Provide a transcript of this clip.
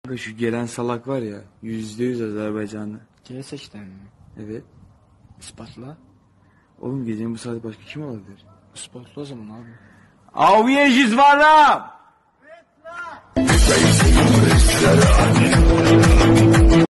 Şu gelen salak var ya, %100 Azerbaycanlı. C8'den mi? Evet. İspatla. Oğlum gecenin bu saati başka kim olabilir? İspatla o zaman abi. Aviye jizvara!